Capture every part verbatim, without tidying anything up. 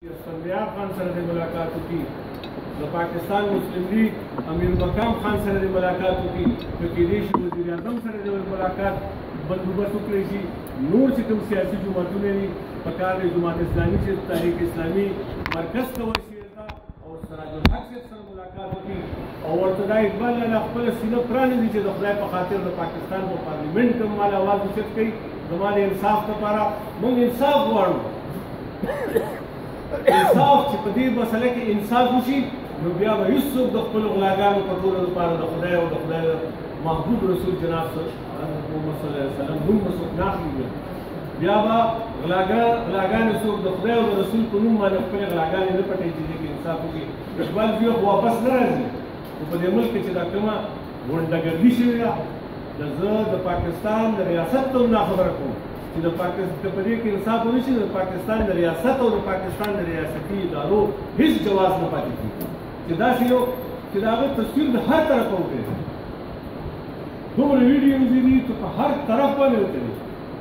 اسفندیار خان سره د ملاقات وکړي، د پاکستان مسلم لیگ امیر مقام خان سره د ملاقات وکړي، که کېدای شي وزیر اعظم سره د ملاقات بندوبست وکړی شي. نور چې کوم سیاسي جماعتونه دي پکار دی جماعت اسلامي چې تحریک اسلامي مرکز ته ورسېږي او سراج الحق صاحب سره ملاقات وکړي او ورته دا اقبال لاله خپله سینه پرانیزي چې د خدای په خاطر د پاکستان په پارلیمنټ کې مال اواز اوچت کوي. زما د انصاف لپاره موږ انصاف غواړو، انصاف چې په دې مسله کې انصاف وشي نو بیا به هېڅوک د خپلو غلاګانو په ټولو لپاره د خدای او د خدای محبوب رسول جناب محمد صلی الله علیه وسلم نوم به څوک نه اخلي. بیا به غلاګانې څوک د خدای او د رسول په نوم باندې خپلې غلاګانې نه پټوي چې دې کې انصاف وکړي. اقبال بیا خو واپس نه راځي، خو په دې ملک کې چې دا کومه غونډهګردي شوې ده د زه د پاکستان د ریاست ته هم دا خبره کوم چې د پاکستان په دې کې انصاف ونه شي، د پاکستان د ریاست او د پاکستان د ریاستي ادارو هېڅ جواز نه پاتې کېږي چې داسې یو چې د هغه تصویر د هر طرفه وکړي. دومره ویډیوز دي چې په هر طرف باندې وکړي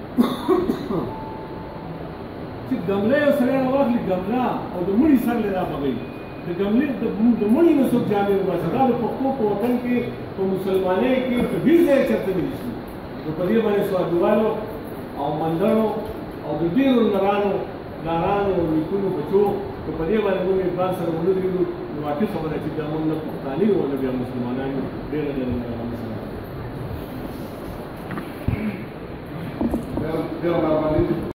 چې ګمله یو سړی راواخلي ګمله او د مړي سر لرې رابغوي، د ګملې د مړي نه څوک جامې وباسي. دا د پښتو په وطن کې په مسلمانۍ کې په ډېر ځای چېرته نه شي. نو په دې باندې سوادوالو او مندرو او د ډېرو نرانو لارانو نیکونو بچو که په دې باندې موږ اقبال سره ونه درېږو نو واقع خبره چې دا موږ نه پښتانه یو نه بیا مسلمانان یو. ډېره ډېره مهرباني.